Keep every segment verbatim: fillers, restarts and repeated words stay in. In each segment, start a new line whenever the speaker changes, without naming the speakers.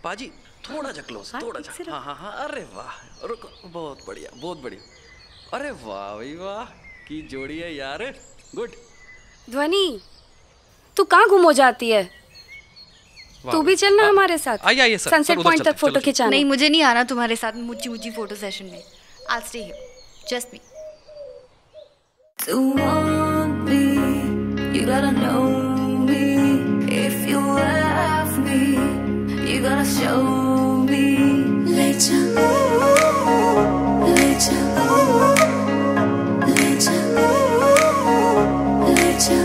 पाजी थोड़ा सा क्लोज, थोड़ा सा। हाँ हाँ हाँ, अरे वाह, रुको, बहुत बढ़िया, बहुत बढ़िया। अरे वाह भाई वाह, की जोड़ी है यार, गुड।
ध्वनि, तू कहाँ गुम हो जाती है? तू भी चलना हमारे साथ।
आइए आइए सर,
सनसेट पॉइंट तक फोटो खिंचाना।
नहीं, मुझे नहीं आना तुम्हारे साथ मुच्ची मुच्ची फोटो सेशन में। I'll stay here, just me.
To want me, you gotta know me. If you love me, you gotta show me. Let ya, let ya, let ya, let ya,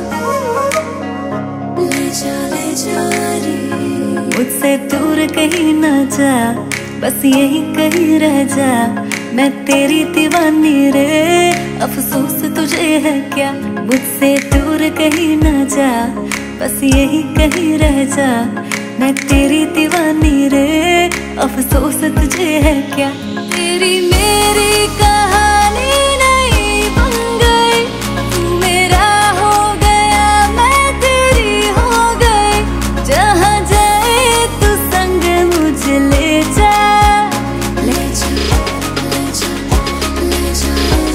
let ya, let ya. मुझसे दूर कहीं ना जा, बस यही कहीं रह जा। मैं तेरी दीवानी रे, अफसोस तुझे है क्या। मुझसे दूर कहीं ना जा, बस यही कहीं रह जा। मैं तेरी दीवानी रे, अफसोस तुझे है क्या। तेरी मेरी कहानी नहीं बन गई, तू मेरा हो गया, मैं तेरी हो गई। जहाँ जाए तू संग मुझे ले जा, ले जा, ले जा, ले जा,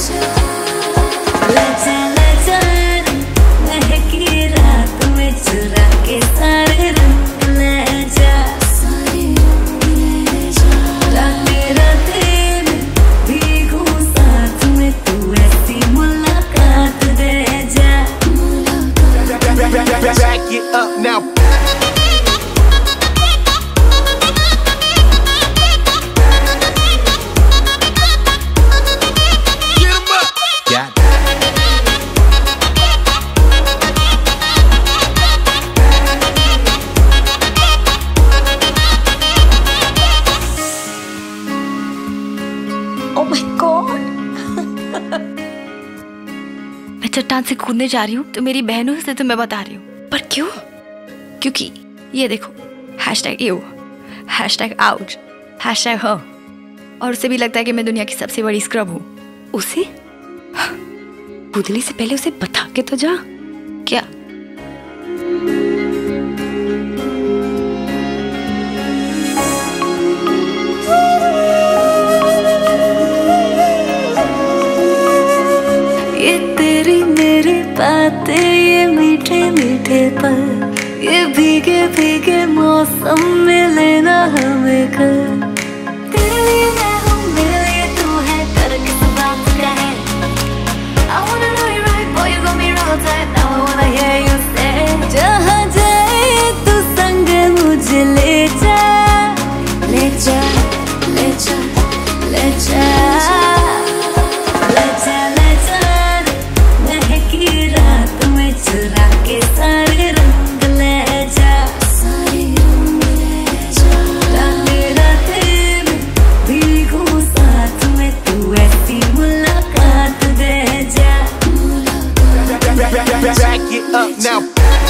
ले जा, ले जा, महकी रात में चुरा के सारे रंग ले जा, सारे रंग ले जा। राते राते में भीगू साथ में, तू ऐसी मुलाकात दे जा, मुलाकात।
Back it up now.
Oh my God!
मैं चट्टान से कूदने जा रही हूँ तो मेरी बहनों से तो मैं बता रही हूँ, पर क्यों? क्योंकि ये देखो, hashtag you, hashtag out, hashtag her, और उसे भी लगता है कि मैं दुनिया की सबसे बड़ी स्क्रब हूँ।
उसे कूदने से पहले उसे बता के तो जा।
क्या?
ये तेरी मेरी बातें, ये मीठे मीठे पल, ये भीगे भीगे मौसम में लेना हमें कर। तेरे लिए मैं हूँ, मेरे लिए तू है, कर किस बात का है। I wanna know you right, boy, you got me real tight. Now I wanna hear you say, जहाँ जाए तू संग मुझे ले जा, ले जा, ले जा, ले जा, ले जा, ले जा। महकी रात में चुरा के सारे रंग ले जा, सारे रंग ले जा। राते राते में भीगू साथ में, तू ऐसी मुलाकात दे जा, मुलाकात।
Back it up now.